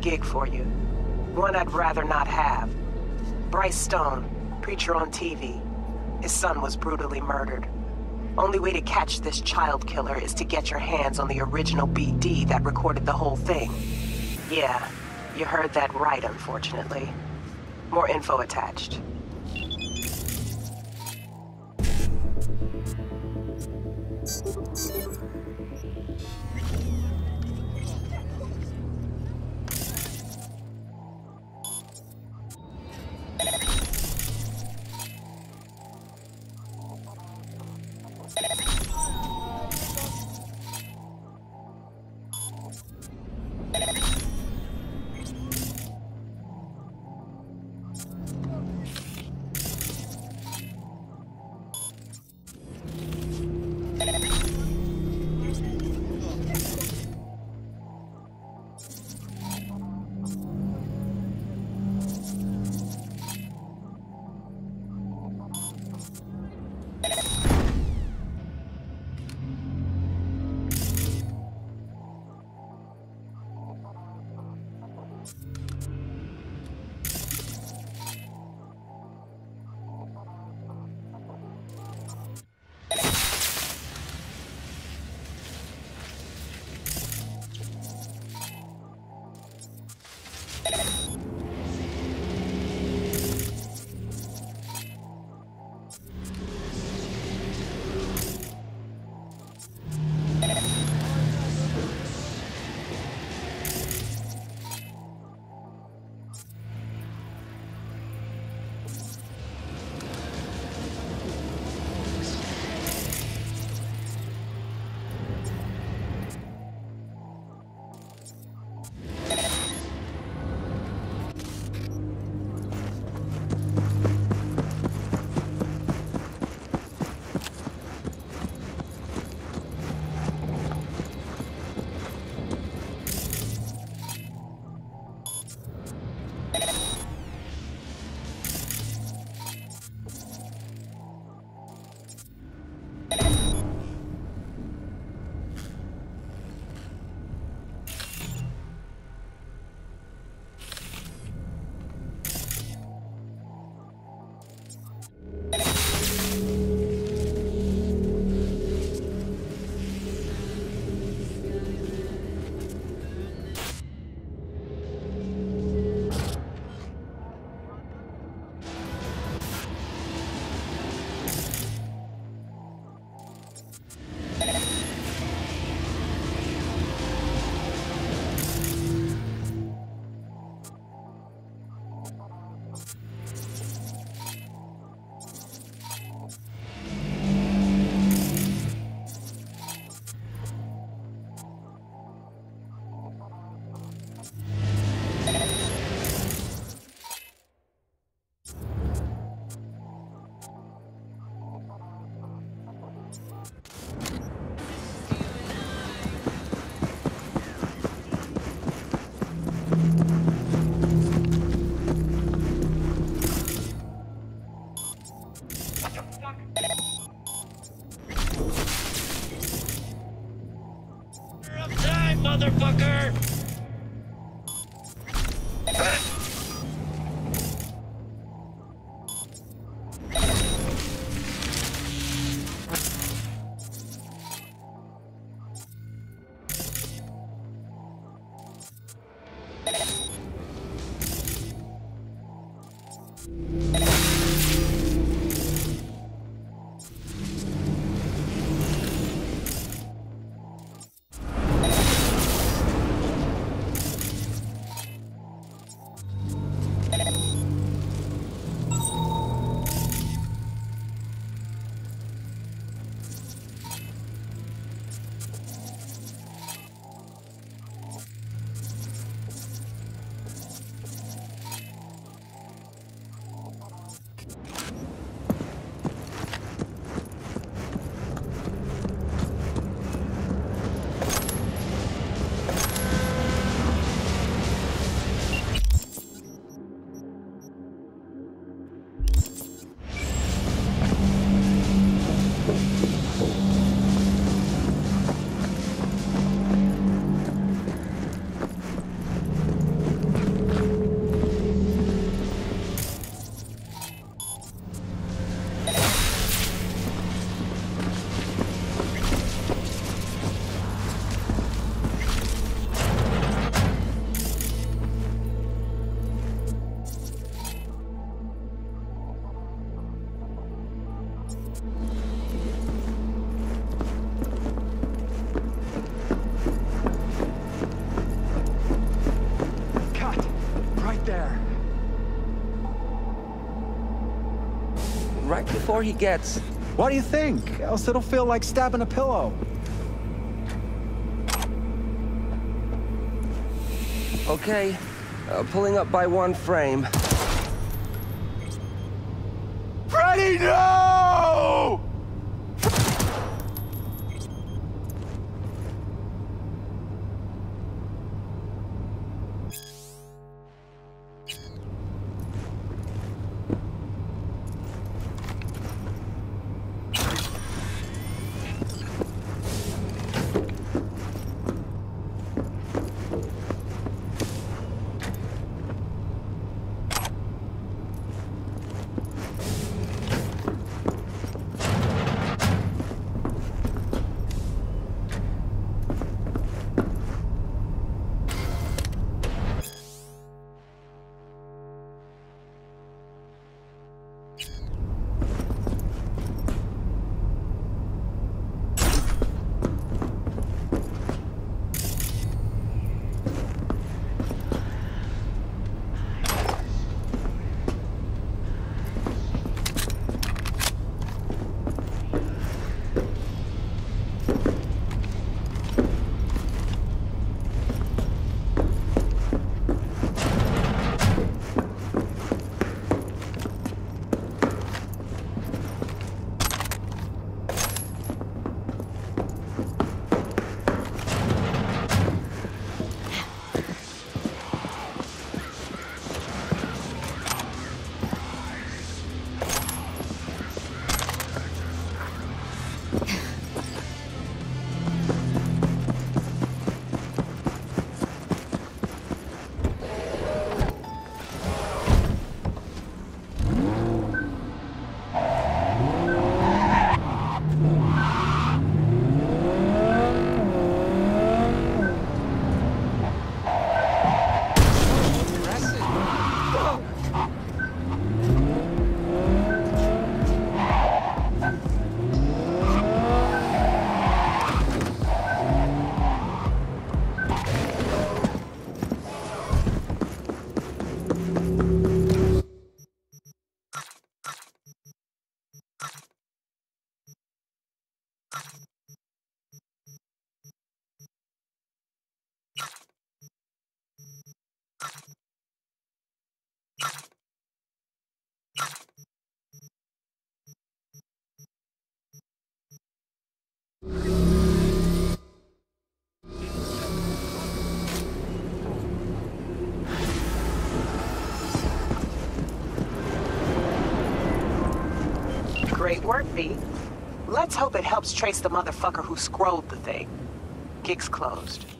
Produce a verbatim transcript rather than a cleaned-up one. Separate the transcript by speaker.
Speaker 1: gig for you. One I'd rather not have. Bryce Stone, preacher on T V. His son was brutally murdered. Only way to catch this child killer is to get your hands on the original B D that recorded the whole thing. Yeah, you heard that right, unfortunately. More info attached.
Speaker 2: right there.
Speaker 3: Right before he gets...
Speaker 4: What do you think? Else it'll feel like stabbing a pillow.
Speaker 3: Okay, uh, pulling up by one frame.
Speaker 2: Freddy, no!
Speaker 1: Great work, V. Let's hope it helps trace the motherfucker who scrolled the thing. Gig's closed.